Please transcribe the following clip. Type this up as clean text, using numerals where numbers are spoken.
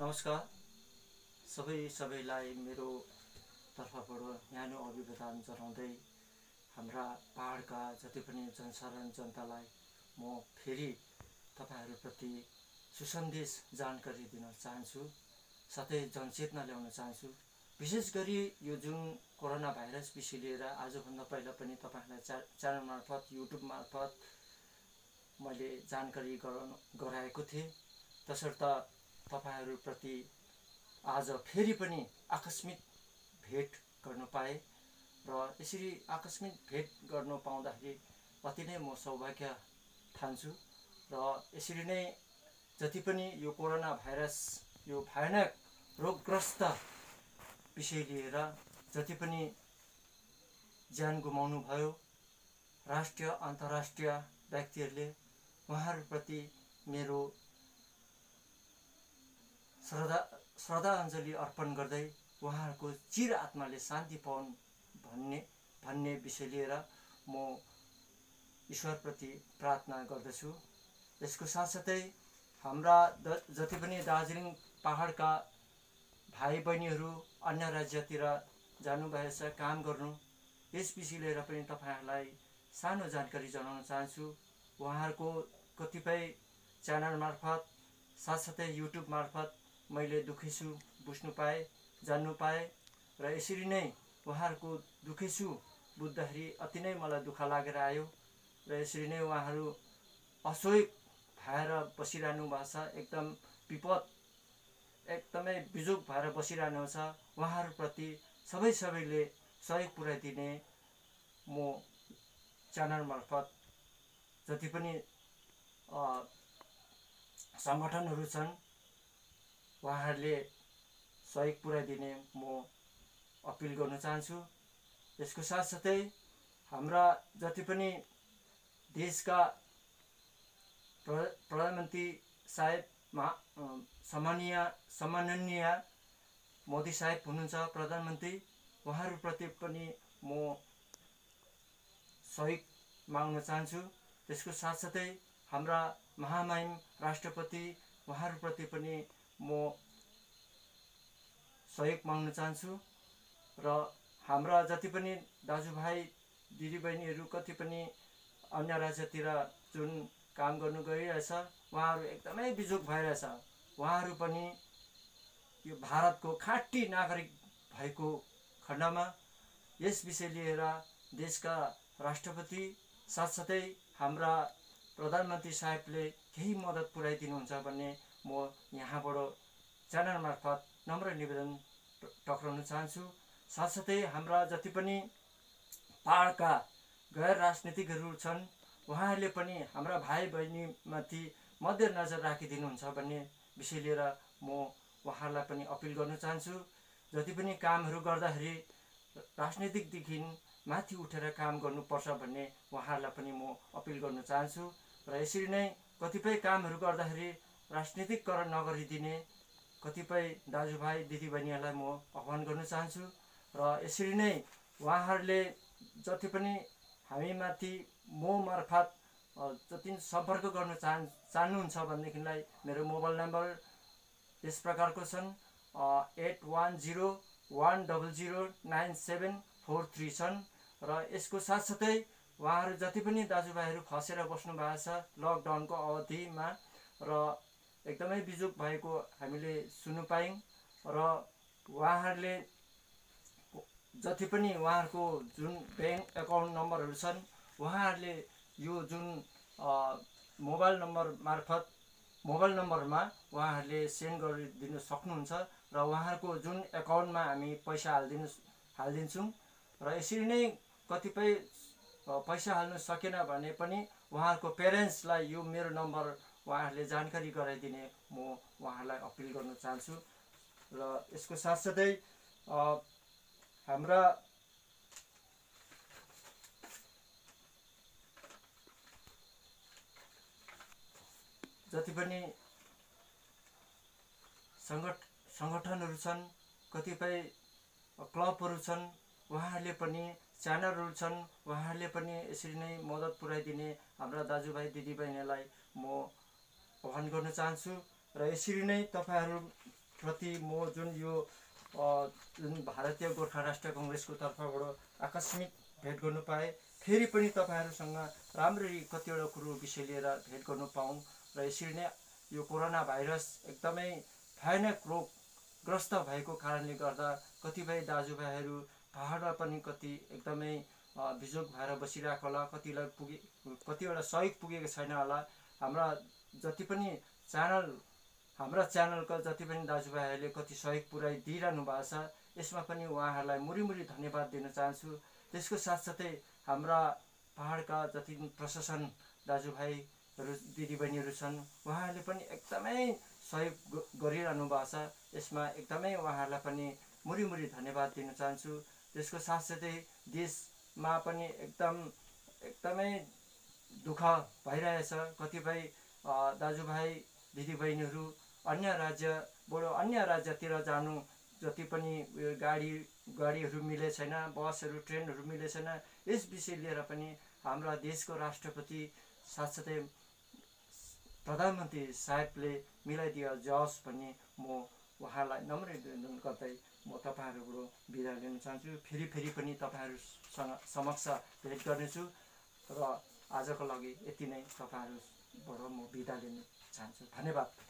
नमस्कार सबैलाई मेरो तर्फबाट न्यानो अभिवादन जनाउँदै हाम्रा पहाडका जति पनि जनसाधारण जनतालाई म फेरि तपाईहरुप्रति सुसन्देश जानकारी दिन चाहन्छु, साथै जनचेतना ल्याउन चाहन्छु। विशेष गरी यो जुन कोरोना भाइरस विषय लिएर आजभन्दा पहिला पनि तपाईहरुलाई च्यानल मार्फत युट्युब मार्फत मैले जानकारी गराएको थिएँ। तसर्थ तपाईहरुप्रति आज फेरि पनि आकस्मिक भेट गर्न पाए र यसरी आकस्मिक भेट गर्न पाउँदाखेरि अति नै म सौभाग्य ठान्छु र यसरी नै जति पनि यो कोरोना भाइरस यो भयानक रोगग्रस्त विषय लिएर जति पनि ज्यान गुमाउनु भयो राष्ट्रिय अन्तर्राष्ट्रिय व्यक्तिहरूले उहाँहरुप्रति मेरो श्रद्धाञ्जली अर्पण गर्दै उहाँहरुको चिर आत्माले शान्ति पाउन् भन्ने विषय लिएर म ईश्वरप्रति प्रार्थना गर्दछु। यसको साथसाथै हाम्रा जति पनि दार्जिलिङ पहाडका भाइ बहिनीहरू अन्य राज्यतिर जानुभएछ काम गर्नु, यस विषय लिएर पनि तपाईहरुलाई सानो जानकारी जनाउन चाहन्छु। उहाँहरुको कतिपय च्यानल मार्फत साथसाथै युट्युब मार्फत मैले दुखेसु बुझ्नु पाए, जान्नु पाए र यसरी नै उहाँहरुको दुखेसु बुझ्दाखेरि अति नै मलाई दुःख लागेर आयो र यसरी नै उहाँहरु असोय भएर बसिरहनु भएको छ, एकदम विपद एकदमै बिजोग भएर बसिरहनु छ। उहाँहरुप्रति सबैले सहयोग पुर्याइदिने म च्यानल मार्फत जति पनि संगठनहरू छन् उहाँहरूले सहयोग पुर्याइदिने म अपिल गर्न चाहन्छु। यसको साथसाथै हाम्रा जति पनि देशका प्रधानमन्त्री साहेब सम्माननीय मोदी साहेब हुनुहुन्छ प्रधानमन्त्री, उहाँहरुप्रति पनि म सहयोग माग्न चाहन्छु। त्यसको साथसाथै हाम्रा महामहिम राष्ट्रपति उहाँहरुप्रति पनि म सहयोग माग्न चाहन्छु र हाम्रा जति पनि दाजुभाइ दिदीबहिनीहरू कति पनि अन्य राज्यतिर जुन काम गर्नु गइरहेछ उहाँहरु एकदमै बिजोग भइरहेछ। उहाँहरु पनि यो भारतको खाँटी नागरिक भएको खण्डमा यस विषय लिएर देशका राष्ट्रपति साथसाथै हाम्रा प्रधानमन्त्री साहेबले केही मद्दत पुर्याइदिनुहुन्छ भन्ने म यहाँबाट च्यानल मार्फत नम्र निवेदन टक्राउन चाहन्छु। साथसाथै हाम्रा जति पनि पहाडका गैर राजनीतिकहरू छन् उहाँहरूले पनि हाम्रा भाइ बहिनीमाथि मध्यनजर राखिदिनुहुन्छ भन्ने विषय लिएर म उहाँहरूलाई पनि अपिल गर्न चाहन्छु। जति पनि कामहरू गर्दाखेरि राजनीतिकदेखि माथि उठेर काम गर्नुपर्छ भन्ने उहाँहरूलाई पनि म अपिल गर्न चाहन्छु र यसरी नै कतिपय कामहरू गर्दाखेरि राजनीतिकरण नगरिदिने कतिपय दाजुभाइ दिदीबहिनीहरूलाई म आह्वान गर्न चाहन्छु र यसरी नै उहाँहरूले जति पनि हामीमाथि म मार्फत जति सम्पर्क गर्न चाहनुहुन्छ भनेदेखिलाई मेरो मोबाइल नम्बर यस प्रकारको छन् 8101009743 छन् र यसको साथसाथै उहाँहरू जति पनि दाजुभाइहरू फसेर बस्नु भएको छ लकडाउनको अवधिमा र एकदमै बिजोग भएको हामीले सुन्नु पायौं र उहाँहरूले जति पनि उहाँहरूको जुन बैंक एकाउन्ट नम्बरहरू छन् उहाँहरूले यो जुन मोबाइल नम्बरमा उहाँहरूले सेन्ड गरिदिन सक्नुहुन्छ र उहाँहरूको जुन एकाउन्टमा हामी पैसा हालिदिन्छौँ र यसरी नै कतिपय पैसा हाल्नु सकेन भने पनि उहाँहरूको पेरेन्ट्सलाई यो मेरो नम्बर उहाँहरूले जानकारी गराइदिने म उहाँहरूलाई अपिल गर्न चाहन्छु र यसको साथसाथै हाम्रा जति पनि संगठनहरू छन् कतिपय क्लबहरू छन् उहाँहरूले पनि च्यानलहरू छन् उहाँहरूले पनि यसरी नै मद्दत पुर्याइदिने हाम्रा दाजुभाइ दिदीबहिनीलाई म आह्वान गर्न चाहन्छु र यसरी नै तपाईहरु प्रति म जुन यो जुन भारतीय गोर्खा राष्ट्रिय कङ्ग्रेसको तर्फबाट आकस्मिक भेट गर्नु पाएँ, फेरि पनि तपाईँहरूसँग राम्ररी कतिवटा कुरो विषय लिएर भेट गर्नु पाऊँ र यसरी नै यो कोरोना भाइरस एकदमै भयानक रोगग्रस्त भएको कारणले गर्दा कतिपय दाजुभाइहरू पहाडमा पनि कति एकदमै बिजोग भएर बसिरहेको होला, कतिवटा सहयोग पुगेको छैन होला। हाम्रा च्यानलका जति पनि दाजुभाइहरूले कति सहयोग पुर्याइदिइरहनु भएको छ, यसमा पनि उहाँहरूलाई मुरी धन्यवाद दिन चाहन्छु। त्यसको साथसाथै हाम्रा पहाडका जति पनि प्रशासन दाजुभाइहरू दिदीबहिनीहरू छन्, उहाँहरूले पनि एकदमै सहयोग गरिरहनु भएको छ। यसमा एकदमै उहाँहरूलाई पनि मुरी धन्यवाद दिन चाहन्छु। त्यसको साथसाथै देशमा पनि एकदमै दुःख भइरहेछ। कतिपय दाजुभाइ दिदीबहिनीहरू अन्य राज्यतिर जानु जति पनि गाडीहरू मिले छैन, बसहरू ट्रेनहरू मिले छैन। यस विषय लिएर पनि हाम्रा देशको राष्ट्रपति साथसाथै प्रधानमन्त्री साहेबले मिलाइदिए जाओस् भन्ने म उहाँलाई नम्र निवेदन गर्दै म तपाईँहरूबाट बिदा लिन चाहन्छु। फेरि पनि तपाईँहरूसँग समक्ष भेट गर्नेछु र आजको लागि यति नै। तपाईँहरूबाट म बिदा लिन चाहन्छु। धन्यवाद।